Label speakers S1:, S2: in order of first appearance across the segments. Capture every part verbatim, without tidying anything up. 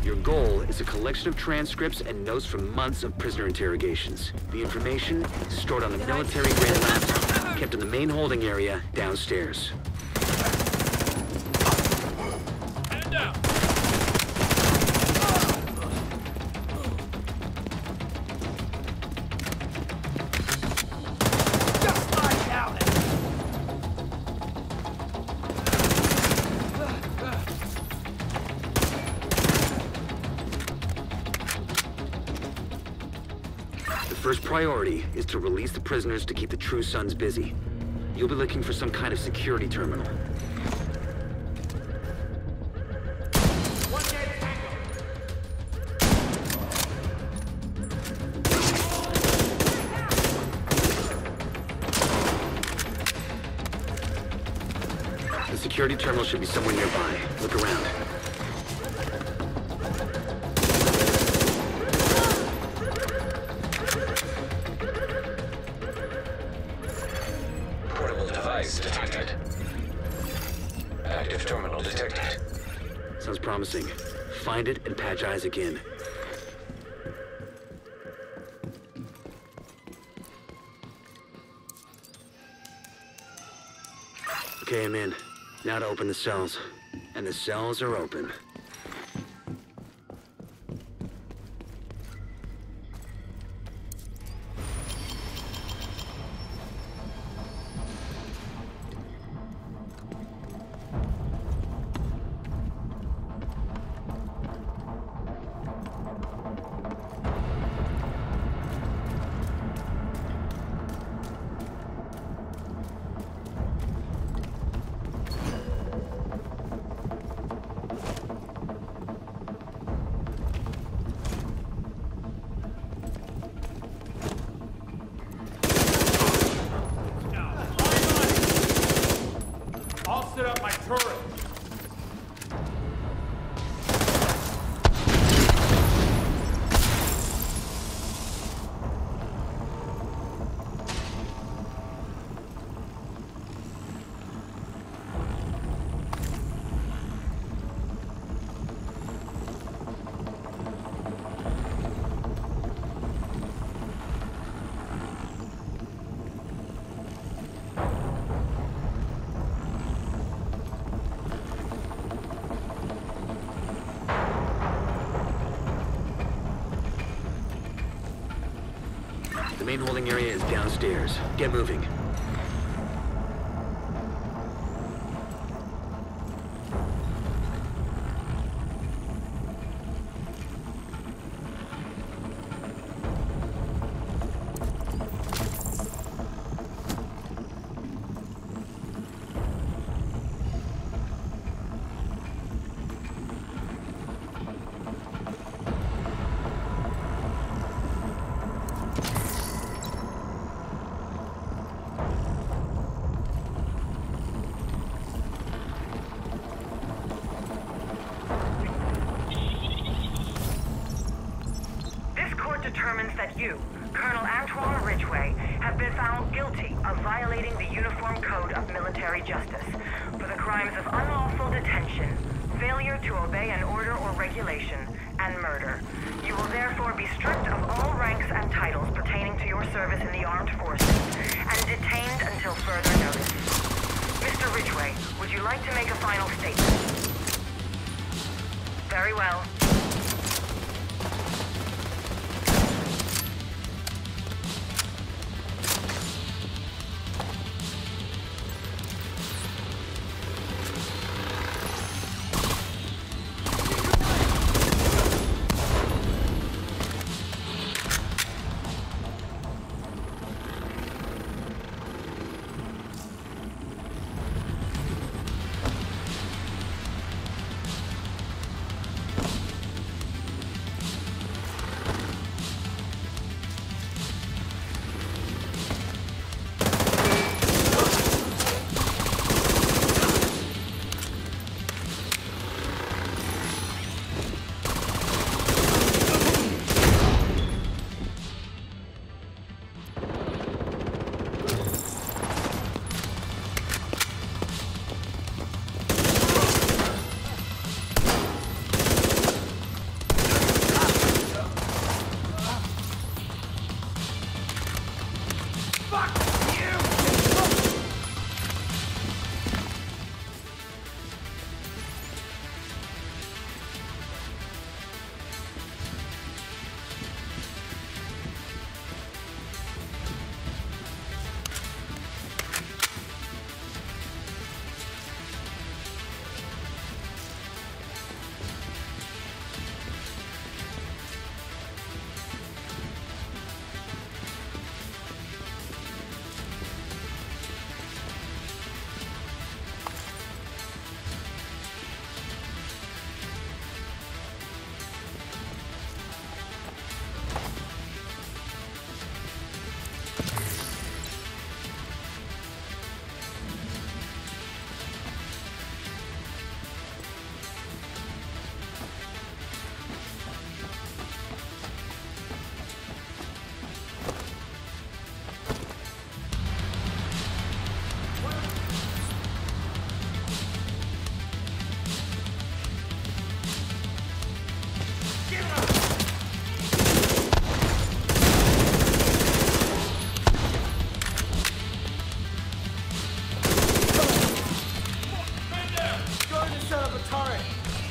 S1: Your goal is a collection of transcripts and notes from months of prisoner interrogations. The information is stored on a military-grade laptop, kept in the main holding area downstairs.
S2: Hand down! Just lie down!
S1: The first priority is to release the prisoners to keep the True Sons busy. You'll be looking for some kind of security terminal. The security terminal should be somewhere nearby. Look around.
S3: Portable device detected. Active terminal detected.
S1: Sounds promising. Find it and patch Isaac in. Okay, I'm in. Now to open the cells. And the cells are open.
S2: I'll set up my turret.
S1: The main holding area is downstairs. Get moving.
S4: Determines that you, Colonel Antoine Ridgway, have been found guilty of violating the Uniform Code of Military Justice for the crimes of unlawful detention, failure to obey an order or regulation, and murder. You will therefore be stripped of all ranks and titles pertaining to your service in the armed forces and detained until further notice. Mister Ridgway, would you like to make a final statement? Very well.
S2: the turret!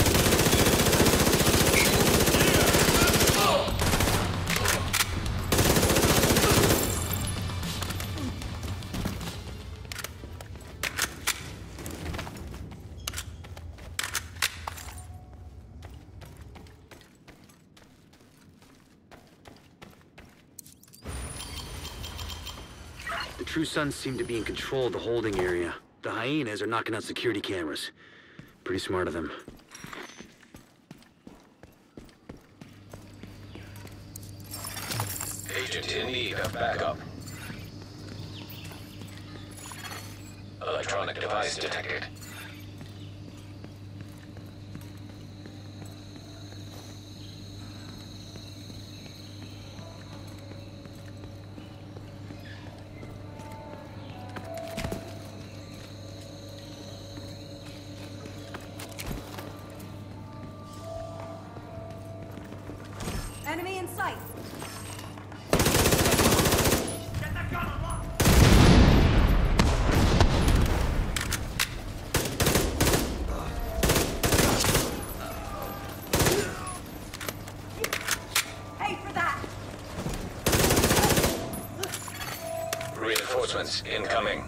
S1: The True Sons seem to be in control of the holding area. The hyenas are knocking out security cameras. Pretty smart of them.
S3: Agent in need of backup. Electronic device detected.
S5: Enemy in sight.
S2: Get that gun unlocked!
S5: Hey for that.
S3: Reinforcements incoming.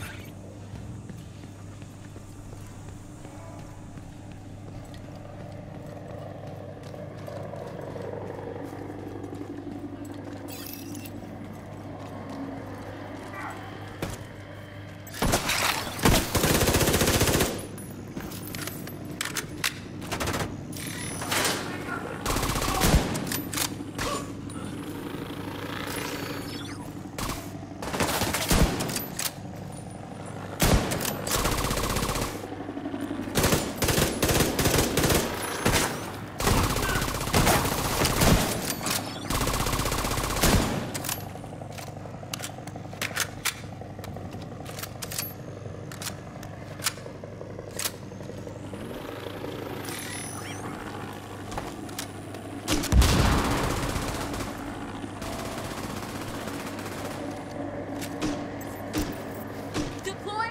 S5: Deploy.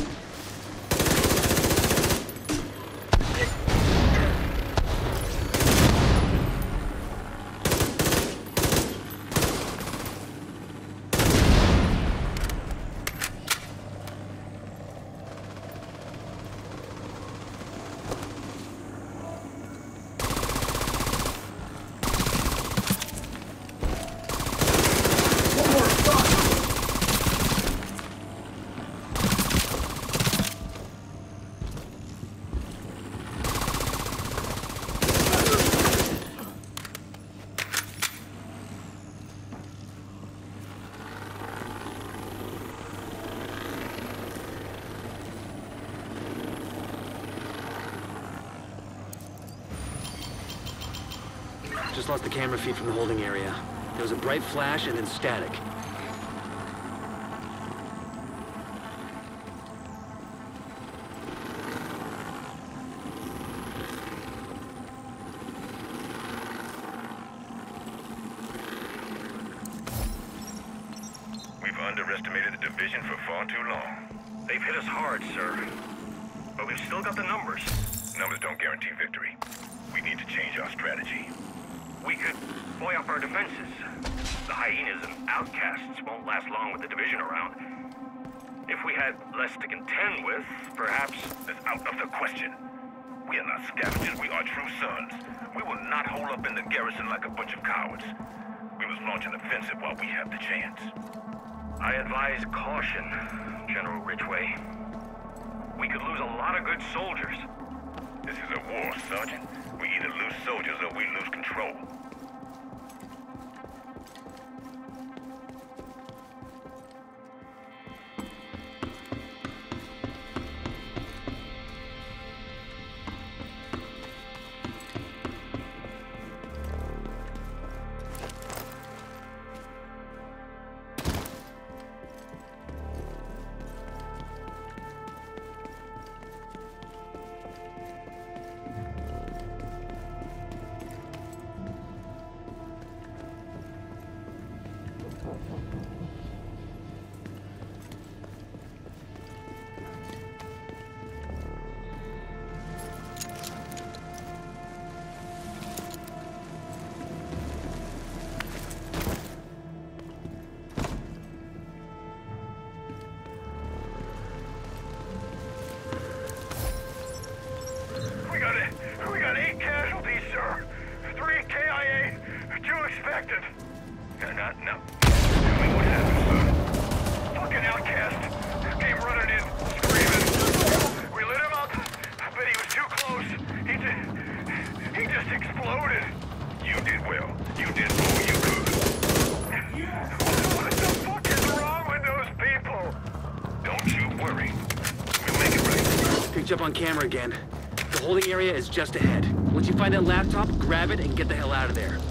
S1: Just lost the camera feed from the holding area. There was a bright flash and then static.
S6: We've underestimated the division for far too long. They've hit us hard, sir. But we've still got the numbers. Numbers don't guarantee victory. We need to change our strategy. We could buoy up our defenses. The hyenas and outcasts won't last long with the division around. If we had less to contend with, perhaps... That's out of the question. We are not scavengers, we are true sons. We will not hold up in the garrison like a bunch of cowards. We must launch an offensive while we have the chance.
S2: I advise caution, General Ridgway. We could lose a lot of good soldiers.
S6: This is a war, Sergeant. We either lose soldiers or we lose control. We got eight casualties, sir. Three K I A, two expected. Uh, not, no. Tell me what happened, son. Fucking outcast. Came running in, screaming. We lit him up, but he was too close. He just... He just exploded. You did well. You did all you could. What the fuck is wrong with those people? Don't you worry. We'll make it right.
S1: Picked you up on camera again. The holding area is just ahead. Once you find that laptop, grab it and get the hell out of there.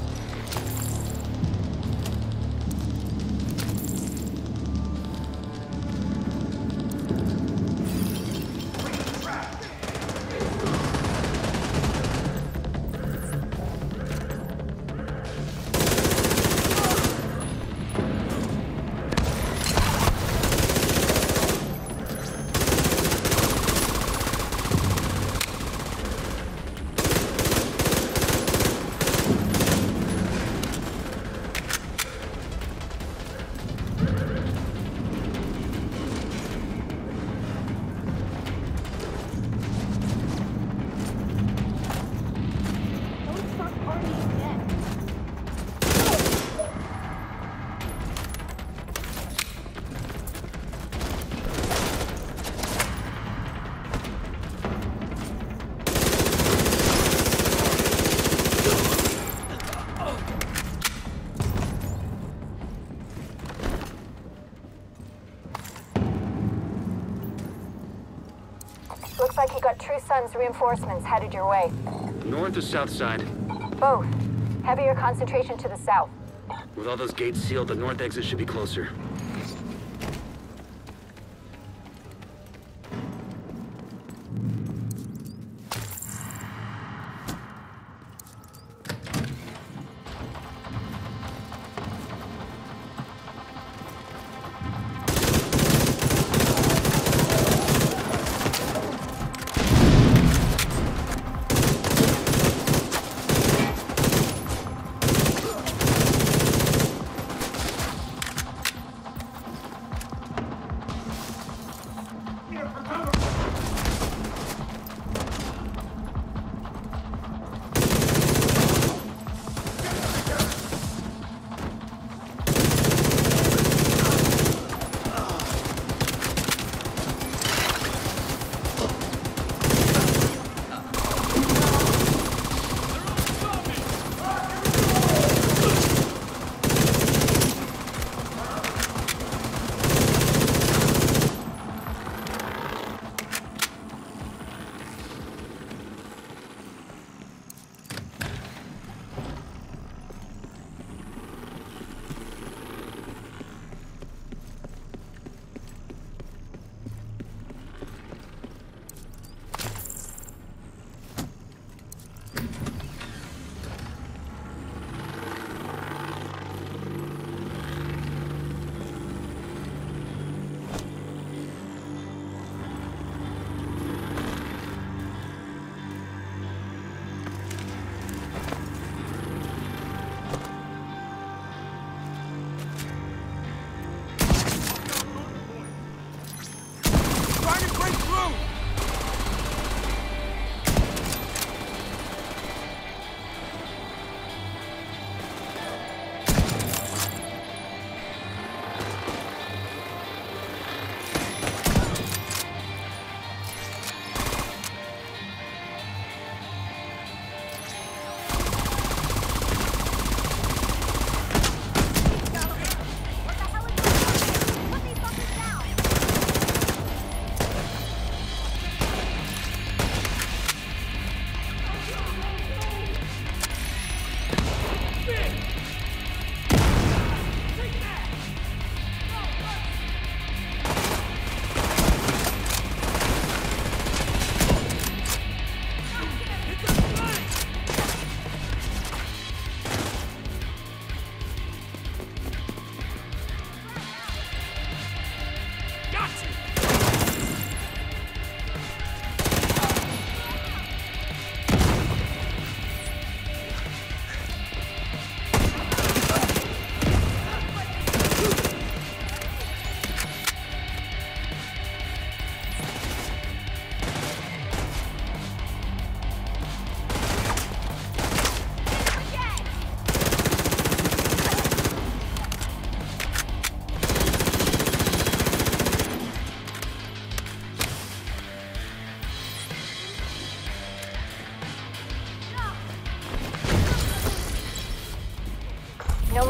S7: Looks like you got True Sun's reinforcements headed your way.
S1: North or south side?
S7: Both. Heavier concentration to the south.
S1: With all those gates sealed, the north exit should be closer.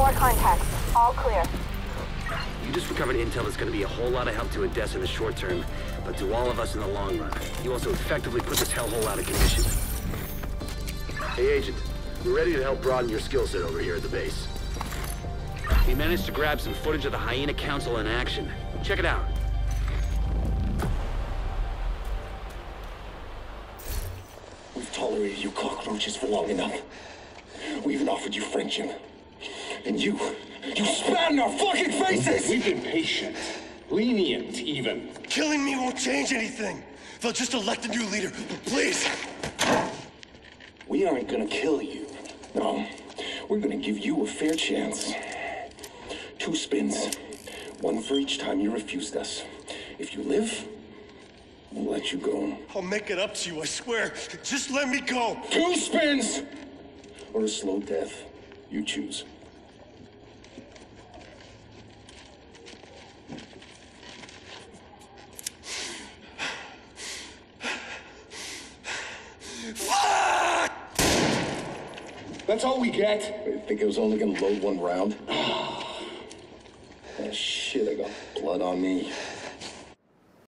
S7: more contacts. All clear.
S1: You just recovered intel that's going to be a whole lot of help to Odessa in the short term, but to all of us in the long run. You also effectively put this hellhole out of commission.
S8: Hey, Agent. We're ready to help broaden your skill set over here at the base.
S1: We managed to grab some footage of the Hyena Council in action. Check it out.
S9: We've tolerated you cockroaches for long enough. We even offered you friendship. And you, you spat in our fucking faces!
S10: We've been patient. Lenient, even.
S11: Killing me won't change anything. They'll just elect a new leader. Please!
S9: We aren't gonna kill you. No, we're gonna give you a fair chance. Two spins. One for each time you refused us. If you live, we'll let you go.
S11: I'll make it up to you, I swear. Just let me go.
S9: Two spins! Or a slow death. You choose.
S11: Fuck!
S9: That's all we get? I think I was only gonna load one round. Oh, shit, I got blood on me.